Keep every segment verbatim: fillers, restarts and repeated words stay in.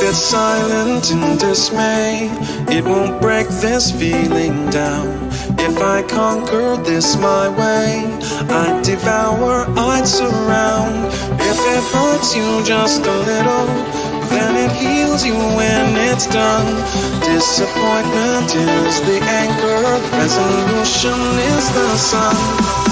it's silent in dismay, it won't break this feeling down. If I conquer this my way, I'd devour, I'd surround. If it hurts you just a little, then it heals you when it's done. Disappointment is the anchor, resolution is the sun.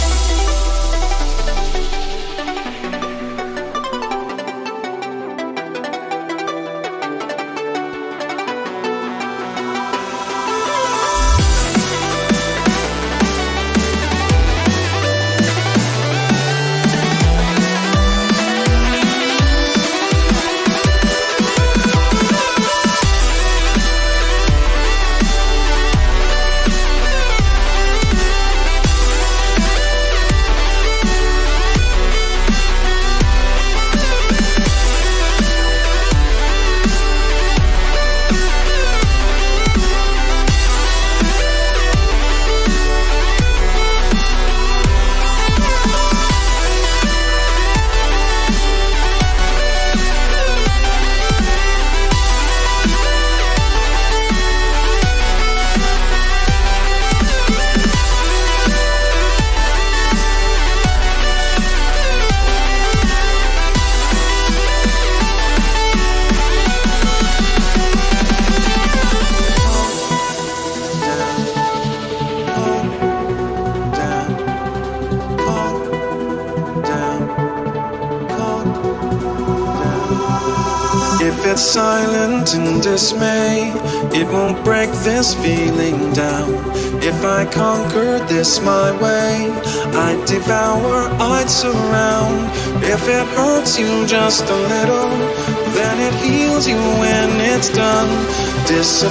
If it's silent in dismay, it won't break this feeling down. If I conquered this my way, I'd devour, I'd surround. If it hurts you just a little, then it heals you when it's done.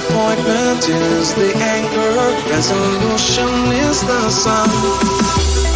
Disappointment is the anchor, resolution is the sun.